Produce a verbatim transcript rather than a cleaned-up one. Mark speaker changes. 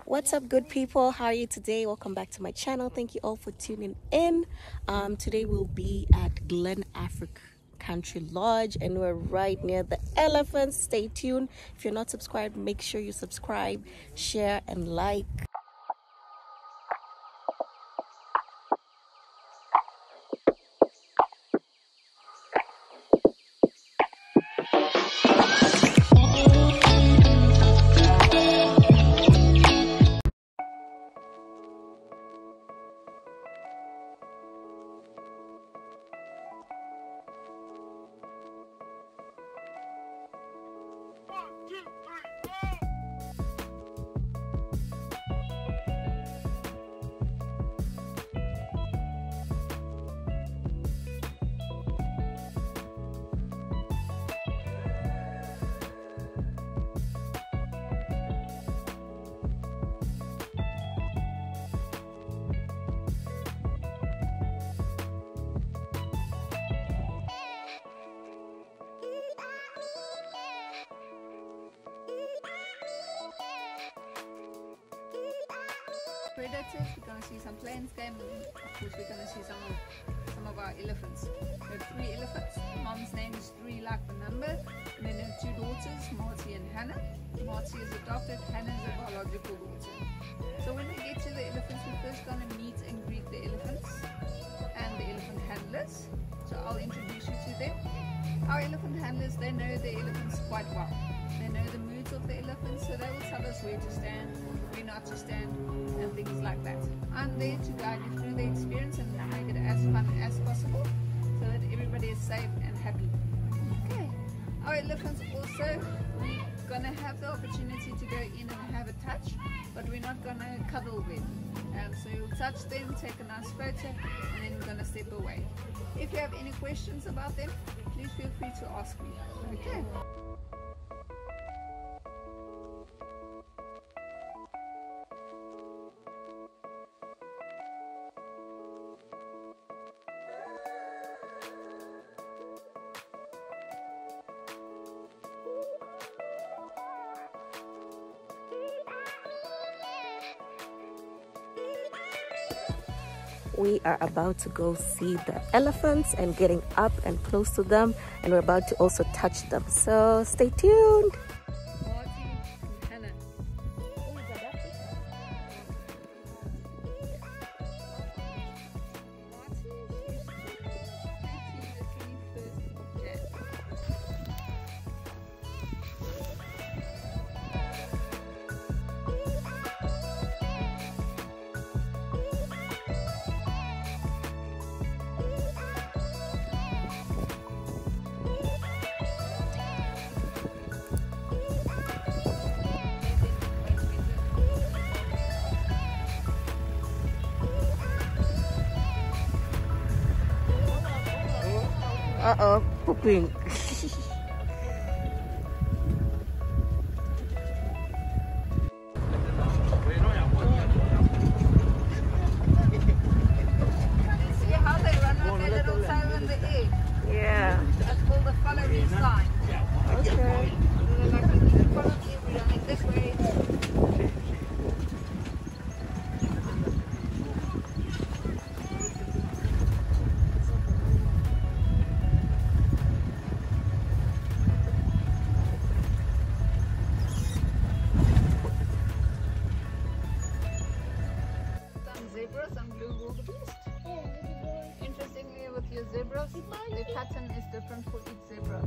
Speaker 1: What's up, good people? How are you today? Welcome back to my channel. Thank you all for tuning in. Um, today we'll be at Glen Afric Country Lodge and we're right near the elephants. Stay tuned. If you're not subscribed, make sure you subscribe, share and like.
Speaker 2: Predators, we're going to see some plains game, and of course we're going to see some of some of our elephants. We have three elephants. Mom's name is three like the number, and then have two daughters, Marty and Hannah. Marty is adopted, Hannah is a biological daughter. So when we get to the elephants, we're first going to meet and greet the elephants and the elephant handlers. So I'll introduce you to them. Our elephant handlers, they know the elephants quite well. They know the moods of the elephants, so they will tell us where to stand, where not to stand, and things like that. I'm there to guide you through the experience and make it as fun as possible so that everybody is safe and happy. Okay, our elephants also, we're gonna have the opportunity to go in and have a touch, but we're not gonna cuddle them. Um, so you'll touch them, take a nice photo, and then we're gonna step away. If you have any questions about them, please feel free to ask me. Okay.
Speaker 1: We are about to go see the elephants and getting up and close to them, and we're about to also touch them. So stay tuned. Uh-oh, pooping.
Speaker 2: See how they run with their little toe in the air?
Speaker 1: Yeah.
Speaker 2: That's called the follow-me sign.
Speaker 1: Okay.
Speaker 2: So they're like, follow me, we're running this way. Some blue wildebeest. Interestingly, with your zebras, the pattern is different for each zebra.